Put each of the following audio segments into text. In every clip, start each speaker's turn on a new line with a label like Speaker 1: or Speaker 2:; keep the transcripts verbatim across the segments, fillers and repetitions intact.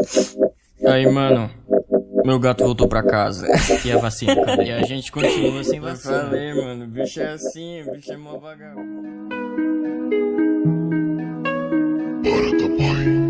Speaker 1: Aí, mano, meu gato voltou pra casa.
Speaker 2: E a vacina, cara?
Speaker 1: E a gente continua sem
Speaker 2: Eu
Speaker 1: vacina.
Speaker 2: falei, mano, o bicho é assim, o bicho é mó vagabundo.
Speaker 3: Hora do boy.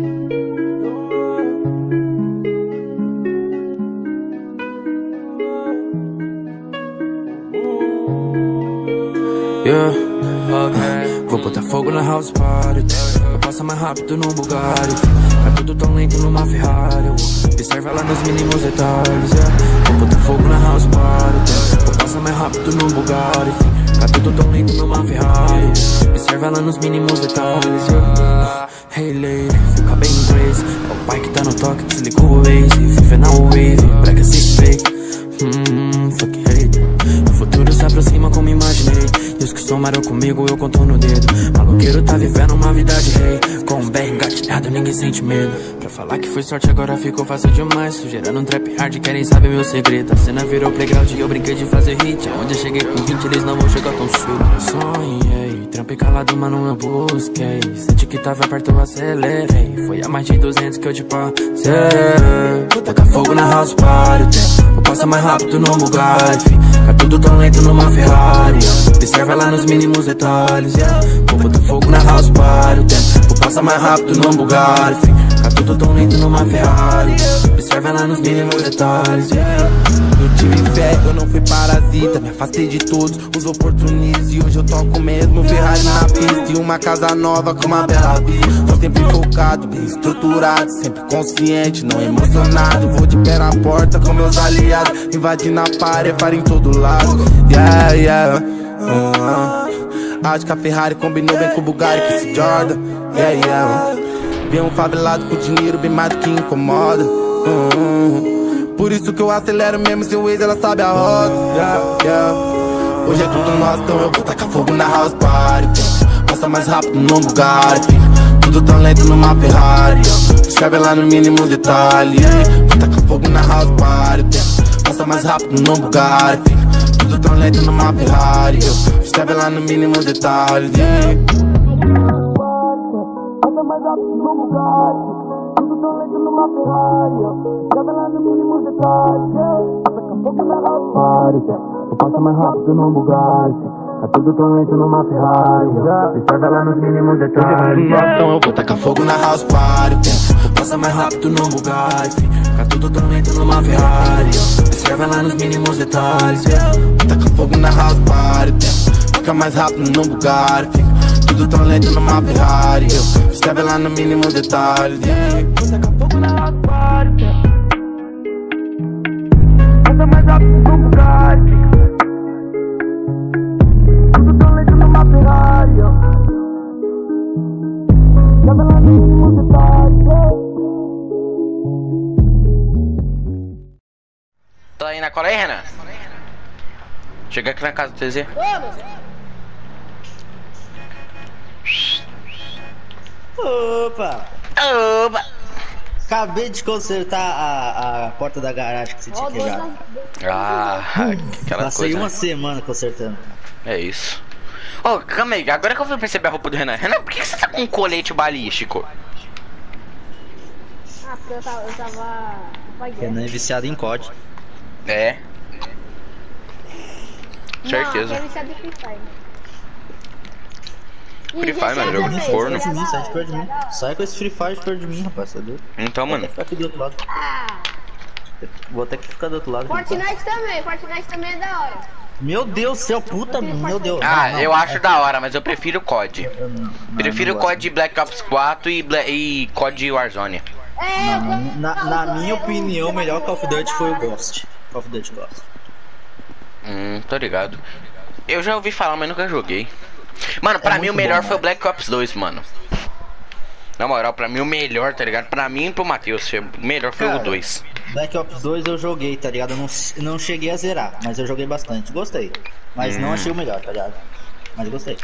Speaker 4: Yeah, vou botar fogo na house party. Eu passo mais rápido no Bugatti. Tá tudo tão lento numa Ferrari. Observa lá nos mínimos detalhes. Yeah. Vou botar fogo na house party. Eu passo mais rápido no Bugatti. Tá tudo tão lento numa Ferrari. Observa lá nos mínimos detalhes. Yeah. Hey lady, fica bem inglês. É o pai que tá no toque, desligou o Waze. Vive na wave, break assist fake. Hum, fuck hate. O futuro se aproxima como imaginei. E os que somaram comigo eu conto no dedo. Maloqueiro tá vivendo uma vida de rei. Com um B R engatilhado ninguém sente medo. Pra falar que foi sorte agora ficou fácil demais. Sugerando um trap hard, querem saber meu segredo. A cena virou playground e eu brinquei de fazer hit. Onde eu cheguei com vinte eles não vão chegar tão cedo. Eu sonhei, trampei calado mano eu busquei. Senti que tava perto eu acelerei. Foi a mais de duzentos que eu te passei. Taca fogo na house party. Eu passo mais rápido no Bugatti. Tá tudo tão lento numa Ferrari. Observa lá nos mínimos detalhes. Yeah. Vou botar fogo na house party. Vou passar mais rápido no Bugatti. Tá tudo tão lento numa Ferrari. Observa lá nos mínimos detalhes. Yeah.
Speaker 5: Eu tive fé, eu não fui parasita. Me afastei de todos os oportunistas. E hoje eu toco mesmo Ferrari na pista. E uma casa nova com uma bela vista. Tô sempre focado, bem estruturado. Sempre consciente, não emocionado. Vou de pé na porta com meus aliados. Invadindo a parede, para em todo lado. Yeah, yeah. uh, Acho que a Ferrari combinou bem com o Bugatti, com esse Jordan. Yeah, yeah. Vem um favelado com dinheiro bem mais do que incomoda. uh, Por isso que eu acelero mesmo se o ex ela sabe a roda. Yeah, yeah. Hoje é tudo nosso, então eu vou tacar fogo na house party. Passa mais rápido no Bugatti. Tudo tão lento numa Ferrari. Escreve lá no mínimo detalhe. Vou tacar fogo na house party. Passa mais rápido no Bugatti. Tudo tão lento numa Ferrari. Escreve lá no mínimo detalhe. Passa mais rápido no Bugatti. Tudo tão lento numa Ferrari. Escreve lá no mínimo detalhe. Taca fogo na house party. Passa mais rápido no Bugatti. Tá tudo tão lento numa Ferrari. Escreve lá nos mínimos detalhes. Então eu vou tacar fogo na house party. Passa mais rápido no Bugatti. Tá tudo tão lento numa Ferrari. Escreve lá nos mínimos detalhes. Taca fogo na house party. Fica mais rápido no Bugatti. Tudo tão lento numa Ferrari. Escreve lá no mínimo detalhes. Vou tacar fogo na house party. Passa mais rápido no Bugatti. Tudo tão lento numa Ferrari. Escreve lá no mínimo detalhes.
Speaker 6: Tá aí na cola aí, Renan? Chega aqui na casa do T Z.
Speaker 7: Opa!
Speaker 6: Opa!
Speaker 7: Acabei de consertar a, a porta da garagem que você tinha quebrado.
Speaker 6: Ah, aquela
Speaker 7: Passei
Speaker 6: coisa.
Speaker 7: uma semana consertando.
Speaker 6: É isso. Ô, oh, calma aí, agora que eu fui perceber a roupa do Renan. Renan, por que você tá com um colete balístico?
Speaker 8: Ah, porque eu tava... Eu tava...
Speaker 7: Renan é viciado em C O D.
Speaker 6: É. Certeza.
Speaker 8: Não, eu viciado em Free Fire.
Speaker 6: Free Fire, mano, jogo de forno.
Speaker 7: Sai de mim, sai de perto de mim. Sai com esse Free Fire de perto de mim, rapaz, tá doido?
Speaker 6: Então, mano.
Speaker 7: Vou até ficar aqui do outro lado.
Speaker 8: Ah,
Speaker 7: Vou até que ficar do outro lado.
Speaker 8: Fortnite também, Fortnite também é da hora.
Speaker 7: Meu Deus do céu, puta, meu Deus.
Speaker 6: Ah,
Speaker 7: não, não.
Speaker 6: eu acho da hora, mas eu prefiro C O D.
Speaker 7: Eu não- não,
Speaker 6: Prefiro
Speaker 7: não
Speaker 6: C O
Speaker 7: gosto.
Speaker 6: D Black Ops quatro e, Bla e C O D Warzone.
Speaker 8: É, eu
Speaker 7: Não,
Speaker 8: tô-
Speaker 7: na, na minha opinião, o melhor Call of Duty foi o Ghost. Call of Duty Ghost.
Speaker 6: Hum, tô ligado. Eu já ouvi falar, mas nunca joguei. Mano, pra
Speaker 7: É
Speaker 6: mim o
Speaker 7: muito
Speaker 6: melhor
Speaker 7: bom,
Speaker 6: foi o
Speaker 7: mano.
Speaker 6: Black Ops dois, mano. Na moral, pra mim o melhor, tá ligado? Pra mim e pro Matheus, o melhor foi
Speaker 7: Cara,
Speaker 6: o dois.
Speaker 7: Black Ops dois eu joguei, tá ligado? Eu não, não cheguei a zerar, mas eu joguei bastante. Gostei. Mas
Speaker 6: Hum.
Speaker 7: não achei o melhor, tá ligado? Mas gostei.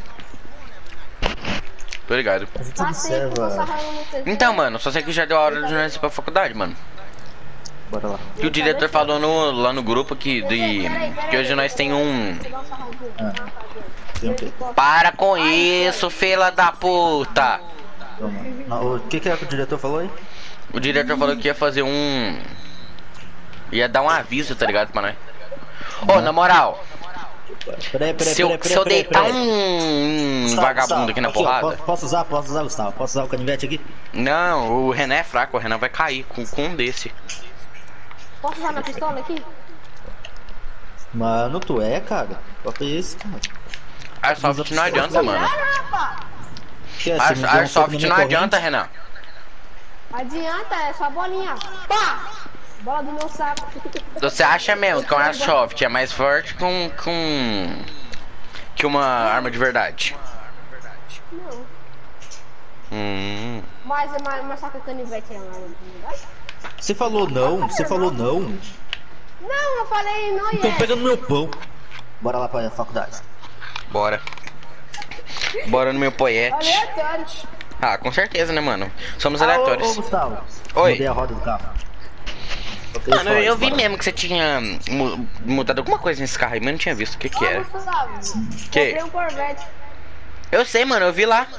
Speaker 6: Tô ligado.
Speaker 7: Mas você
Speaker 8: Passei com
Speaker 7: observa.
Speaker 8: essa raiva no T V.
Speaker 6: Então, mano, só sei que já deu a hora de nós ir pra faculdade, mano.
Speaker 7: Bora lá.
Speaker 6: Que o diretor falou no, lá no grupo que, de, que hoje nós tem um...
Speaker 7: Tem o quê?
Speaker 6: Para com isso, fila da puta!
Speaker 7: Toma. Não, o que que é que o diretor falou aí?
Speaker 6: O diretor falou que ia fazer um... Ia dar um aviso, tá ligado, pra nós? Ô, oh, na moral...
Speaker 7: Peraí, peraí,
Speaker 6: Se eu,
Speaker 7: peraí,
Speaker 6: se eu
Speaker 7: peraí,
Speaker 6: deitar
Speaker 7: peraí.
Speaker 6: um
Speaker 7: Gustavo,
Speaker 6: vagabundo
Speaker 7: Gustavo,
Speaker 6: aqui na
Speaker 7: aqui, ó,
Speaker 6: porrada...
Speaker 7: posso, posso usar, posso usar, Gustavo? Posso usar o canivete aqui?
Speaker 6: Não, o Renan é fraco, o Renan vai cair com, com um desse.
Speaker 8: Posso usar na pistola aqui?
Speaker 7: Mano, tu é, cara? Bota isso, cara.
Speaker 6: Airsoft não adianta, mano.
Speaker 7: Que é, você me deu um
Speaker 6: Airsoft
Speaker 7: soco na minha
Speaker 6: não
Speaker 7: corrente?
Speaker 6: adianta, Renan.
Speaker 8: Adianta, é só bolinha. Pá! Bola do meu saco.
Speaker 6: Você acha mesmo que um Airsoft é mais forte com... com... que uma arma de verdade?
Speaker 8: Não.
Speaker 6: Hum...
Speaker 8: Mas, mas, mas só que o canivete é uma arma de verdade?
Speaker 7: Você falou não, você falou não.
Speaker 8: Não, eu falei não e
Speaker 7: Então
Speaker 8: é.
Speaker 7: pega no meu pão. Bora lá pra faculdade.
Speaker 6: Bora. Bora no meu poete.
Speaker 8: Aleatório.
Speaker 6: Ah, com certeza, né, mano? Somos
Speaker 7: Ah, ô, ô,
Speaker 6: aleatórios.
Speaker 7: Gustavo.
Speaker 6: Oi.
Speaker 7: Mudei a roda do carro. Botei
Speaker 6: Mano,
Speaker 7: fora,
Speaker 6: eu vi
Speaker 7: bora.
Speaker 6: mesmo que você tinha mu- mudado alguma coisa nesse carro aí, mas não tinha visto o que que
Speaker 8: Ô,
Speaker 6: era.
Speaker 8: Gustavo,
Speaker 6: Que?
Speaker 8: comprei um Corvette.
Speaker 6: Eu sei, mano, eu vi lá.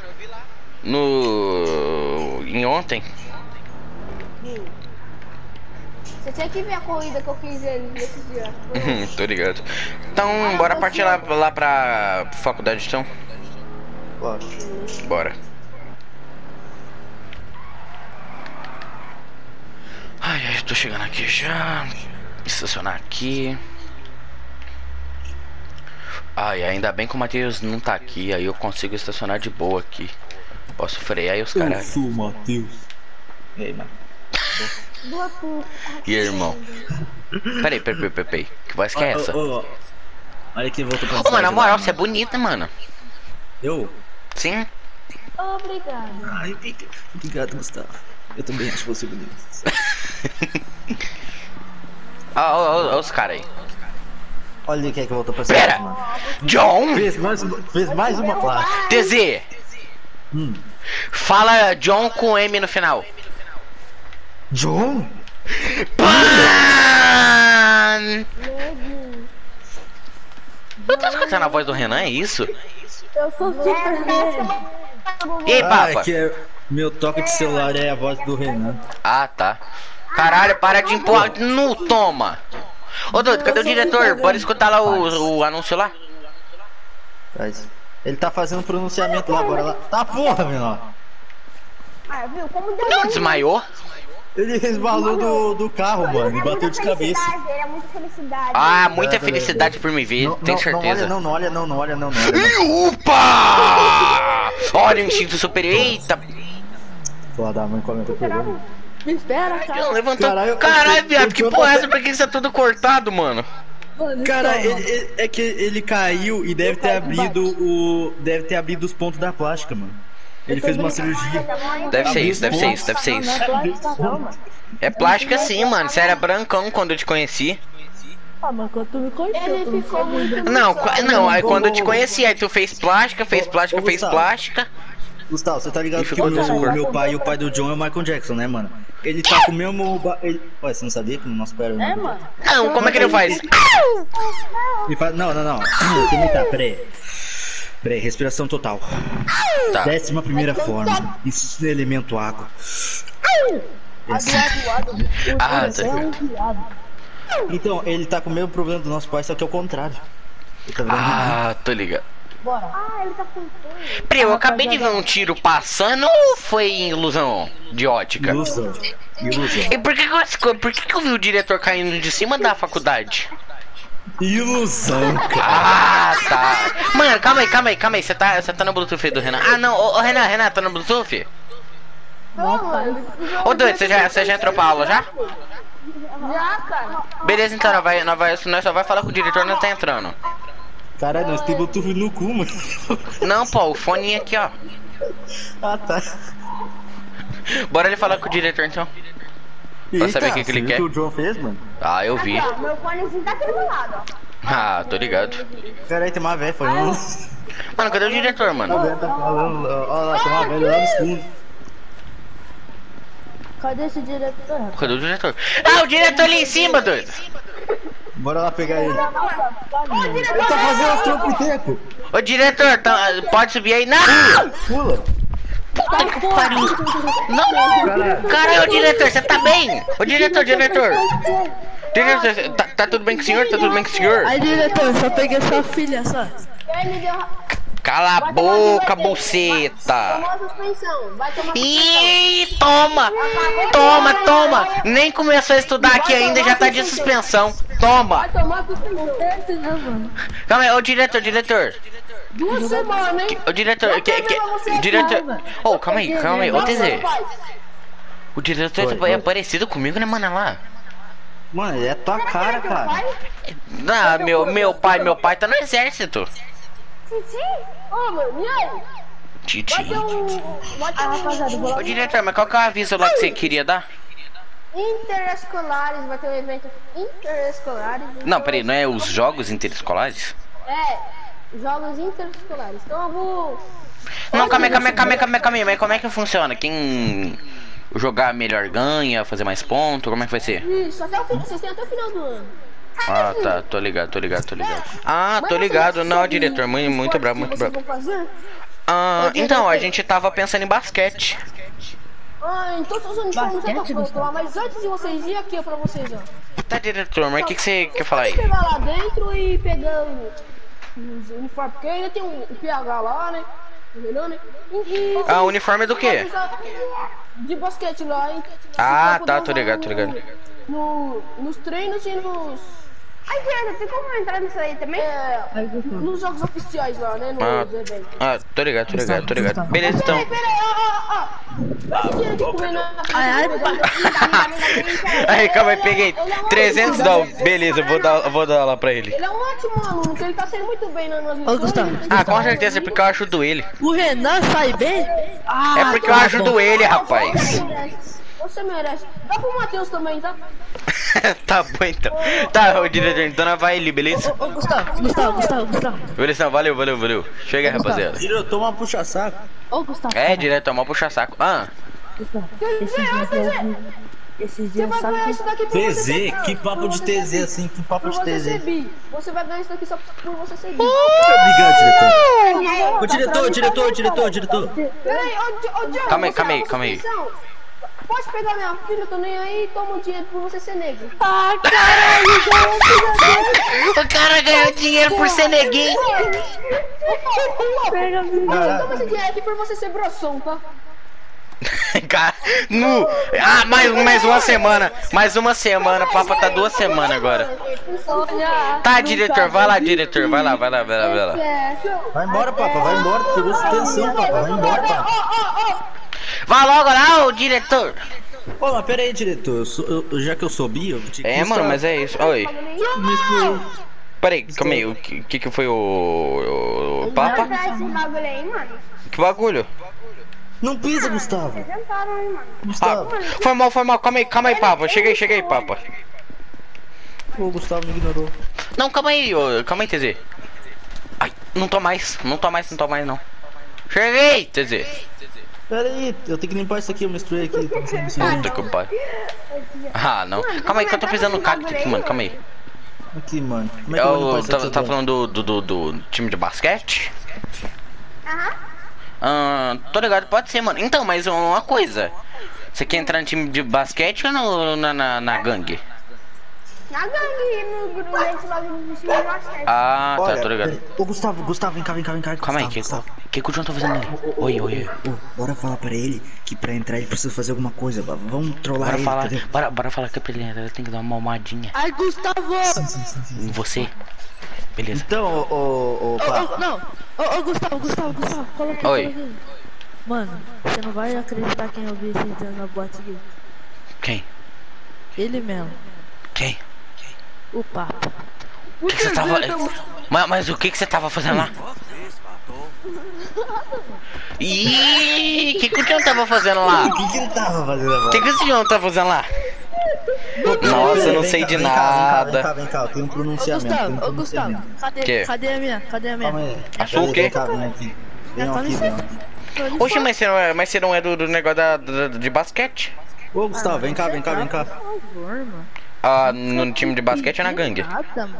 Speaker 6: No... em ontem.
Speaker 8: Você tinha que ver a corrida que eu fiz ele nesse dia.
Speaker 6: Uhum, tô ligado. Então, bora partir lá, lá pra faculdade, então.
Speaker 7: Bora.
Speaker 6: Bora. Ai, ai, tô chegando aqui já. Estacionar aqui. Ai, ainda bem que o Matheus não tá aqui, aí eu consigo estacionar de boa aqui. Posso frear e os caras.
Speaker 7: sou o Matheus. E aí, mano?
Speaker 8: Boa puta.
Speaker 6: E aí, irmão? Peraí, peraí, peraí, peraí, peraí. Que voz que é essa?
Speaker 7: Ô, ô, ô. Olha quem voltou pra
Speaker 6: Ô, mano, na
Speaker 7: cidade
Speaker 6: moral,
Speaker 7: lá,
Speaker 6: você é bonita, mano.
Speaker 7: Eu?
Speaker 6: Sim?
Speaker 8: Obrigado.
Speaker 7: Ai, obrigado, Gustavo. Eu também acho você bonito.
Speaker 6: Ó, ó, ó, ó os caras aí.
Speaker 7: Olha quem é que voltou pra cidade,
Speaker 6: Pera!
Speaker 7: mano.
Speaker 6: John!
Speaker 7: Fez mais, uma- fez mais uma placa.
Speaker 6: T Z!
Speaker 7: Hum.
Speaker 6: Fala John com M no final.
Speaker 7: John?
Speaker 6: Pan! Eu tô escutando a voz do Renan, é isso?
Speaker 8: Eu sou super mesmo.
Speaker 6: E aí,
Speaker 7: Ah,
Speaker 6: papa?
Speaker 7: é que é- meu toque de celular é a voz do Renan.
Speaker 6: Ah, tá. Caralho, para de empurrar. Não toma. Ô, doido, cadê o diretor? Bora escutar lá o, o anúncio lá.
Speaker 7: Faz. Ele tá fazendo pronunciamento lá, bora lá. Tá porra, menor.
Speaker 8: Ah, viu? Como deu
Speaker 6: Não desmaiou?
Speaker 7: Ele resbalou do, do carro, mano, e bateu de cabeça.
Speaker 8: Era muita felicidade.
Speaker 6: Ah, muita
Speaker 7: É, beleza.
Speaker 6: felicidade por me ver,
Speaker 7: Não,
Speaker 6: tenho
Speaker 7: não,
Speaker 6: certeza.
Speaker 7: Não olha, não, não olha, não, não olha, não.
Speaker 6: Ih, Upa! Olha o instinto superior. Eita!
Speaker 7: Porra da mãe comenta pegando.
Speaker 8: Me espera, cara.
Speaker 6: Não, levantou.
Speaker 7: Caralho, eu-
Speaker 6: Caralho,
Speaker 7: eu-
Speaker 6: viado,
Speaker 7: eu-
Speaker 6: que
Speaker 7: eu-
Speaker 6: porra é essa? Por que isso é tudo cortado, mano?
Speaker 7: Cara, ele- ele- é que ele caiu e deve ter abrido o. Deve ter abrido os pontos da plástica, mano. Ele fez uma cirurgia.
Speaker 6: Deve ser isso, deve ser isso, deve ser isso. É plástica sim, mano. Você era brancão quando eu te conheci.
Speaker 8: Ah, mas quando tu me conheceu, ele ficou muito...
Speaker 6: Não, qua- não, aí quando eu te conheci, aí tu fez plástica, fez plástica,
Speaker 7: ô,
Speaker 6: fez
Speaker 7: Gustavo.
Speaker 6: plástica.
Speaker 7: Gustavo, você tá ligado
Speaker 6: E
Speaker 7: que
Speaker 6: ficou
Speaker 7: o meu,
Speaker 6: desse cor.
Speaker 7: meu pai e o pai do John é o Michael Jackson, né, mano? Ele tá com o mesmo. ba- Ele... Ué, você não sabia que o nosso pai era o
Speaker 8: É,
Speaker 7: Michael
Speaker 8: mano.
Speaker 6: Não, como é que ele faz?
Speaker 7: Ele faz... Não, não, não. Tem que imitar, peraí. Peraí, respiração total.
Speaker 6: Tá.
Speaker 7: Décima primeira forma. Isso é elemento água.
Speaker 6: Ah, tá ligado.
Speaker 7: Então, ele tá com o mesmo problema do nosso pai, só que é o contrário. Ele tá virando
Speaker 6: Ah, tô ligado.
Speaker 8: Ah, ele tá com fome.
Speaker 6: Peraí, eu acabei de ver um tiro passando ou foi ilusão de ótica?
Speaker 7: ilusão. Ilusão.
Speaker 6: E por que que eu, por que que eu vi o diretor caindo de cima da faculdade?
Speaker 7: Ilusão, cara.
Speaker 6: Ah, tá. Mano, calma aí, calma aí, calma aí. Você tá, você tá no Bluetooth aí do Renan? Ah, não. Ô, ô, Renan, Renan, tá no Bluetooth?
Speaker 8: Não, mano.
Speaker 6: Ô, doido, você já, você já entrou pra aula já?
Speaker 8: Já, cara.
Speaker 6: Beleza, então, nós, vai, nós, vai, nós só vai falar com o diretor, não tá entrando.
Speaker 7: Caralho, nós temos Bluetooth no cu, mano.
Speaker 6: Não, pô, o fone aqui, ó.
Speaker 7: Ah, tá.
Speaker 6: Bora ele falar com o diretor, então. Pra saber o que que ele
Speaker 7: você viu
Speaker 6: quer.
Speaker 7: o que o John fez, mano?
Speaker 6: Ah, eu vi.
Speaker 8: Ó, meu fonezinho tá aqui do meu lado, ó.
Speaker 6: Ah, tô ligado.
Speaker 7: Caralho, tem uma velha falando.
Speaker 6: Mano, cadê o diretor,
Speaker 7: A
Speaker 6: mano?
Speaker 7: velha tá falando. Olha lá, tem uma velha lá no fundo.
Speaker 8: Cadê esse diretor?
Speaker 6: Cadê o diretor? Ah, o diretor ali em cima, doido.
Speaker 7: Bora lá pegar ele.
Speaker 8: Ô,
Speaker 7: Ele
Speaker 8: diretor,
Speaker 7: tá fazendo os trompos teco.
Speaker 6: Ô, diretor, tá- pode subir aí? Não!
Speaker 7: Pula.
Speaker 6: Puta que pariu. Não, caralho, ô diretor, você tá bem? Ô diretor, diretor. Diretor, cê- tá, tá tudo bem com o senhor? Tá tudo bem com o senhor?
Speaker 9: Aí, diretor, só peguei sua filha, só.
Speaker 8: Ele deu.
Speaker 6: Cala a
Speaker 8: Vai tomar
Speaker 6: boca,
Speaker 8: duas vezes.
Speaker 6: buceta.
Speaker 8: Tomou suspensão. Vai tomar
Speaker 6: Ih, toma! Toma, toma! Nem começou a estudar aqui ainda, já tá de suspensão. Toma!
Speaker 8: Vai tomar suspensão.
Speaker 6: Calma aí, ô diretor, diretor.
Speaker 8: Duas semanas, hein?
Speaker 6: Ô diretor, que, que, diretor. Ô, calma aí, calma aí, ô T Z. O diretor
Speaker 7: Oi,
Speaker 6: é
Speaker 7: oi.
Speaker 6: parecido comigo, né, mano? Lá.
Speaker 7: Mano, é tua cara, cara.
Speaker 6: Ah, meu, meu pai, meu pai tá no exército.
Speaker 8: Titi? Ô, mano, e aí?
Speaker 6: Titi.
Speaker 8: Vai ter um... Vai ter um... rapaziada, vou lá.
Speaker 6: Ô diretor, mas qual que é o aviso lá que você queria dar?
Speaker 8: Interescolares, vai ter um evento interescolares.
Speaker 6: Não, peraí, não é os jogos interescolares?
Speaker 8: É, jogos interescolares. Então eu vou...
Speaker 6: Não, calma aí, calma aí, calma aí, calma aí, calma aí, mas como é que funciona? Quem jogar melhor ganha, fazer mais pontos, como é que vai ser?
Speaker 8: Isso, até o fim, vocês têm até o final do ano.
Speaker 6: Ah, tá, tô ligado, tô ligado, tô ligado. Ah, tô ligado, não, diretor, muito, muito bravo, muito bravo. Ah, então, a gente tava pensando em basquete.
Speaker 8: Ah, então os uniformes já tá pronto lá, mas antes de vocês ir aqui, ó, pra vocês, ó.
Speaker 6: Tá, diretor, mas o que, que você quer falar aí?
Speaker 8: Pegar lá dentro e pegar o- os uniformes, porque ainda tem um P H lá, né? Entendeu, né? E, e,
Speaker 6: Ah, o uniforme é do quê?
Speaker 8: de basquete lá, hein?
Speaker 6: Ah,
Speaker 8: Pra
Speaker 6: tá,
Speaker 8: poder
Speaker 6: tô
Speaker 8: usar
Speaker 6: ligado, tô ligado.
Speaker 8: No, nos treinos e nos... Ai, Diana, tem como entrar nisso aí também? É, nos jogos oficiais lá, né? Nos
Speaker 6: Ah,
Speaker 8: eventos.
Speaker 6: ah, tô ligado, tô ligado, tô ligado. Beleza, então.
Speaker 8: Peraí, peraí, ó, ó, ó. Esse dinheiro aqui comendo na
Speaker 9: Ai, ai,
Speaker 6: Aí, calma aí, peguei trezentos dólares. Beleza, eu vou dar, eu vou dar lá pra ele.
Speaker 8: Ele é um ótimo aluno, que ele tá sendo muito bem nas nas lições.
Speaker 9: Gustavo.
Speaker 6: Ah, com certeza, é porque eu ajudo ele.
Speaker 9: O Renan sai bem? Ah,
Speaker 6: É porque eu
Speaker 9: tá
Speaker 6: ajudo
Speaker 9: bom.
Speaker 6: ele, rapaz.
Speaker 8: Você merece. Dá pro Matheus também, tá?
Speaker 6: Tá bom, então. Tá, ô diretor, então nós vai ali, beleza?
Speaker 9: Ô, Gustavo, Gustavo, Gustavo, Gustavo.
Speaker 6: Beleza, não, valeu, valeu, valeu. Chega aí, rapaziada.
Speaker 7: Diretor, uma puxa-saco.
Speaker 9: Ô, Gustavo.
Speaker 6: É, diretor, mal puxa saco. Ah,
Speaker 9: Gustavo, esses dias eu vi... Esses
Speaker 8: Você
Speaker 9: dias,
Speaker 8: vai
Speaker 9: sabe
Speaker 8: ganhar
Speaker 9: que...
Speaker 8: isso daqui por
Speaker 7: T
Speaker 8: você
Speaker 7: Z?
Speaker 8: ser-
Speaker 7: Que
Speaker 8: por
Speaker 7: papo de
Speaker 8: você
Speaker 7: T
Speaker 8: ser
Speaker 7: Z
Speaker 8: bi.
Speaker 7: assim? Que papo
Speaker 8: Por
Speaker 7: de
Speaker 8: você
Speaker 7: T
Speaker 8: ser
Speaker 7: Z?
Speaker 8: bi. Você vai ganhar isso daqui só por você ser bi.
Speaker 7: Obrigado, diretor. Ô, diretor, diretor, diretor, diretor.
Speaker 8: Peraí, ô, Di- ô, Diogo,
Speaker 6: Calma aí,
Speaker 8: você
Speaker 6: calma
Speaker 8: é
Speaker 6: aí,
Speaker 8: uma
Speaker 6: calma aí.
Speaker 8: suspensão? Pode pegar minha filha, eu tô nem aí e toma um dinheiro por você ser negro.
Speaker 9: Ah, caralho,
Speaker 6: o cara ganhou dinheiro por ser neguinho.
Speaker 9: pega minha...
Speaker 8: Toma esse dinheiro aqui por você ser brossão, tá?
Speaker 6: Cara, nu. Ah, mais, mais uma semana. Mais uma semana. O papo tá duas semanas agora.
Speaker 8: Olha,
Speaker 6: Tá, diretor, vai lá, diretor. Vai lá, vai lá, vai lá, vai lá.
Speaker 8: é.
Speaker 7: Vai embora, papa, vai embora. Pegou suspensão, papa. Vai embora, papa.
Speaker 8: Ó, ó, ó.
Speaker 6: Vai logo lá, ô diretor.
Speaker 7: Ô, mas pera aí, diretor. Eu sou- eu- já que eu sou bi, eu vou te
Speaker 6: É, mano, mas é isso. Oi. Peraí, calma aí. O que, que que foi o. O, o Papa?
Speaker 8: esse bagulho aí, mano.
Speaker 6: Que bagulho?
Speaker 7: Não pisa, Gustavo.
Speaker 8: Tentaram aí, mano.
Speaker 6: Ah,
Speaker 7: Gustavo.
Speaker 6: foi mal, foi mal. Calma aí, calma aí, Papa. Cheguei, cheguei, Papa.
Speaker 7: O Gustavo me ignorou.
Speaker 6: Não, calma aí, ô, calma aí, T Z. Ai, não tô mais, não tô mais, não tô mais, não. Cheguei, T Z.
Speaker 7: Pera aí, eu tenho que limpar isso aqui, eu misturei aqui. Tá sendo isso aí.
Speaker 6: Puta que pariu. Ah, não. Calma aí que eu tô pisando no cacto aqui, mano. Calma aí.
Speaker 7: Aqui, mano. Como é que eu vou limpar
Speaker 6: Eu
Speaker 7: isso
Speaker 6: tá,
Speaker 7: aqui?
Speaker 6: tá
Speaker 7: agora?
Speaker 6: falando do, do, do, do time de basquete?
Speaker 8: Aham.
Speaker 6: Ah, tô ligado, pode ser, mano. Então, mas uma coisa. Você quer entrar no time de basquete ou no, na, na, na gangue?
Speaker 8: Na gangue, no grupo, a gente logo no time de basquete.
Speaker 6: Ah, tá,
Speaker 7: Olha,
Speaker 6: tô ligado.
Speaker 7: pera- Ô, Gustavo, Gustavo, vem cá, vem cá, vem cá.
Speaker 6: Calma aí, que,
Speaker 7: Gustavo,
Speaker 6: que que o João tá fazendo ali? Oi, oi, oi.
Speaker 7: Ô, bora falar pra ele que pra entrar ele precisa fazer alguma coisa. va- Vamos trollar
Speaker 6: Bora
Speaker 7: ele,
Speaker 6: falar,
Speaker 7: entendeu?
Speaker 6: bora, bora falar que a ele tem que dar uma almadinha
Speaker 9: Ai, Gustavo!
Speaker 6: em você. Beleza.
Speaker 7: Então, ô, ô, ô,
Speaker 9: Ô,
Speaker 7: pá.
Speaker 9: ô, não! Ô, ô, Gustavo, Gustavo, Gustavo, coloca aqui,
Speaker 6: Oi.
Speaker 9: coloca aqui. Mano, você não vai acreditar quem eu vi esses dias na boate aqui.
Speaker 6: Quem?
Speaker 9: Ele mesmo,
Speaker 6: Quem?
Speaker 9: o Papa.
Speaker 6: O que que você tava... Mas, mas o que que você tava fazendo lá? Ih, o que que o João tava fazendo lá?
Speaker 7: O que que ele tava fazendo
Speaker 6: O
Speaker 7: agora?
Speaker 6: que que esse João tá fazendo lá?
Speaker 7: Pera
Speaker 6: Nossa,
Speaker 7: aí,
Speaker 6: eu não
Speaker 7: vem
Speaker 6: sei
Speaker 7: cá,
Speaker 6: de
Speaker 7: vem cá, Vem cá,
Speaker 6: nada.
Speaker 7: vem cá, eu tenho um
Speaker 9: Ô,
Speaker 7: pronunciamento. tenho um
Speaker 9: Gustavo, ô, Gustavo,
Speaker 7: pronunciamento.
Speaker 9: cadê,
Speaker 6: Quê?
Speaker 9: cadê a minha? Cadê a minha?
Speaker 7: Calma aí.
Speaker 6: A sua o
Speaker 7: Pera aí,
Speaker 6: quê?
Speaker 7: Vem cá, vem aqui. Vem
Speaker 9: Já tá
Speaker 7: aqui,
Speaker 9: no
Speaker 7: vem
Speaker 9: céu.
Speaker 7: aqui.
Speaker 6: Oxe, mas você não é, mas você não é do, do negócio da, da- de basquete?
Speaker 7: Ô, Gustavo, vem cá, vem cá, vem cá.
Speaker 9: Por favor, mano.
Speaker 6: Ah, no time de basquete ou na gangue?
Speaker 9: Nada, mano.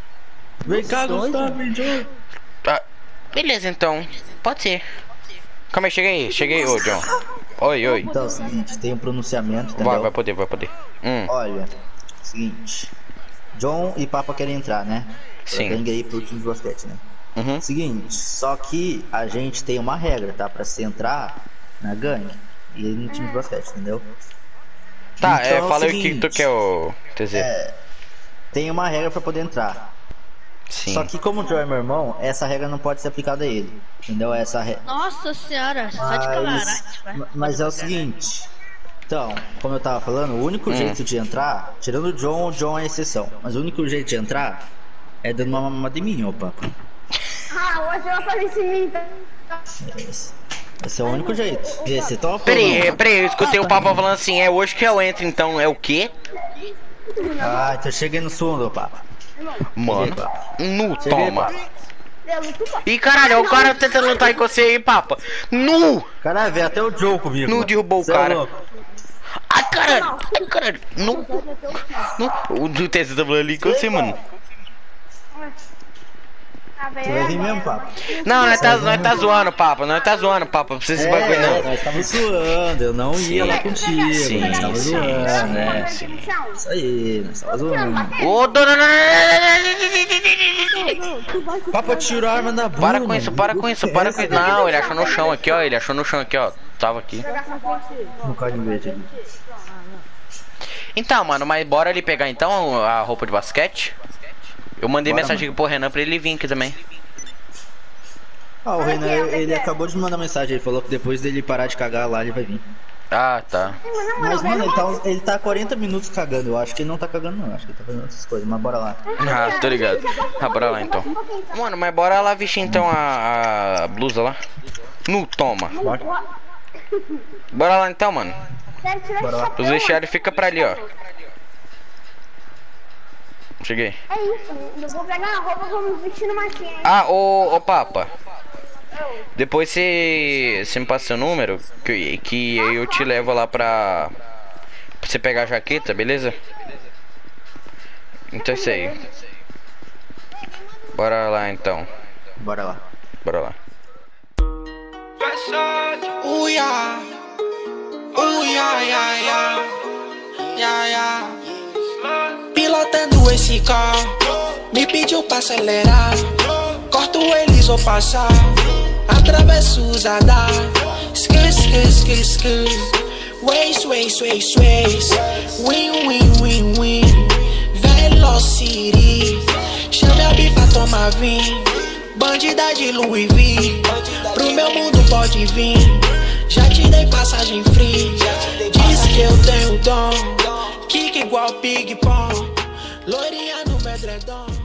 Speaker 7: Vem cá,
Speaker 9: Doido.
Speaker 7: Gustavo, vem, Joe.
Speaker 6: Ah, beleza, então. Pode ser. Calma aí, cheguei, cheguei, ô John. Oi, oi.
Speaker 7: Então é o seguinte, tem um pronunciamento, entendeu?
Speaker 6: Vai, vai poder, vai poder. Hum.
Speaker 7: Olha, seguinte. John e Papa querem entrar, né?
Speaker 6: Sim.
Speaker 7: Pra gangue aí pro time de basquete, né?
Speaker 6: Uhum.
Speaker 7: Seguinte, só que a gente tem uma regra, tá? Pra se entrar na gangue e no time de basquete, entendeu?
Speaker 6: Tá,
Speaker 7: então,
Speaker 6: é, fala aí o
Speaker 7: seguinte,
Speaker 6: que tu quer, ô T Z.
Speaker 7: É, tem uma regra pra poder entrar.
Speaker 6: Sim.
Speaker 7: Só que como o Joe é meu irmão, essa regra não pode ser aplicada a ele. Entendeu? Essa regra.
Speaker 9: Nossa senhora, só de camarate, vai.
Speaker 7: Mas é o seguinte. Então, como eu tava falando, o único
Speaker 6: hum.
Speaker 7: jeito de entrar, tirando o John, o John é exceção. Mas o único jeito de entrar é dando uma mamada em mim, opa.
Speaker 8: Ah, hoje eu vou fazer esse mim.
Speaker 7: Esse, esse é o único jeito. Esse top.
Speaker 6: Peraí, peraí, eu escutei o Papa falando assim, é hoje que eu entro, então é o quê?
Speaker 7: Ah, então cheguei no fundo, Papa.
Speaker 6: Mano, nu,
Speaker 7: Cheguei,
Speaker 6: toma.
Speaker 7: Papa.
Speaker 6: Ih, caralho, o cara tentando lutar aí com você aí, Papa. Nu!
Speaker 7: Caralho, veio até o Joe comigo.
Speaker 6: Nu
Speaker 7: mano.
Speaker 6: derrubou o
Speaker 7: Cê é
Speaker 6: cara.
Speaker 7: louco.
Speaker 6: Ai, caralho, ai, caralho. Nu. Nu. O T Z tá falando ali com você, mano.
Speaker 7: Você vai vir mesmo, Papa?
Speaker 6: Não, nós tá, nós tá zoando, Papa. Nós tá zoando, Papa. Pra você se bagulho,
Speaker 7: É,
Speaker 6: não.
Speaker 7: nós tava zoando, eu não ia lá contigo.
Speaker 6: Sim,
Speaker 7: nós tava
Speaker 6: sim,
Speaker 7: zoando, né?
Speaker 6: sim.
Speaker 7: Isso aí, nós tava zoando.
Speaker 6: Ô, dona.
Speaker 7: Papa tirou a arma da bunda.
Speaker 6: Para com isso, para com isso, para com isso. Não, ele achou no chão aqui, ó. Ele achou no chão aqui, ó. Tava aqui.
Speaker 7: No código verde aqui.
Speaker 6: Então, mano, mas bora ali pegar então a roupa de basquete. Eu mandei
Speaker 7: Bora,
Speaker 6: mensagem
Speaker 7: mano.
Speaker 6: pro Renan pra ele vir aqui também.
Speaker 7: Ah, o Renan, ele acabou de me mandar mensagem, ele falou que depois dele parar de cagar lá, ele vai vir.
Speaker 6: Ah, tá.
Speaker 7: Mas, mano, ele tá, ele tá quarenta minutos cagando, eu acho que ele não tá cagando não, acho que ele tá fazendo essas coisas, mas bora lá.
Speaker 6: Ah, tô ligado. Ah, bora lá então. Mano, mas bora lá vestir então a, a blusa lá. Nu, toma.
Speaker 7: Bora.
Speaker 6: Bora lá então, mano.
Speaker 7: Bora lá.
Speaker 6: Os vestiários ficam pra ali, ó. Cheguei.
Speaker 8: É isso, eu vou pegar a roupa, vamos vestir no machinho.
Speaker 6: Ah, ô, ô Papa. Depois você, você me passa seu número, que, que eu te levo lá pra, pra você pegar a jaqueta, beleza? Então é isso aí. Bora lá então.
Speaker 7: Bora lá.
Speaker 6: Bora lá.
Speaker 10: Uia, uia, ia, ia, ia, ia. Pilotando esse carro, me pediu pra acelerar. Corto eles ou passar, atravesso os radar. Skr, skr, skr, skr. Ways, ways, ways, ways. Win, win, win, win. Velocity. Chame a bi pra tomar vinho. Bandida de Louis V. Pro meu mundo pode vir. Já te dei passagem free. Diz que eu tenho dom. Kick igual ping pong. Loirinha no meu edredom.